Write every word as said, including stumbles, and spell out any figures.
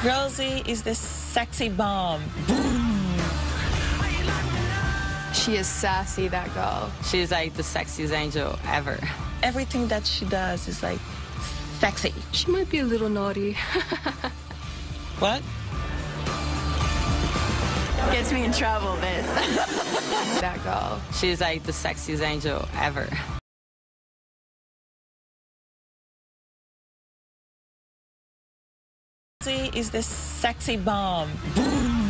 Rosie is the sexy bomb. Boom. She is sassy, that girl. She's like the sexiest angel ever. Everything that she does is like sexy. She might be a little naughty. What? Gets me in trouble, this. That girl. She's like the sexiest angel ever. Rosie is the sexy bomb. Boom.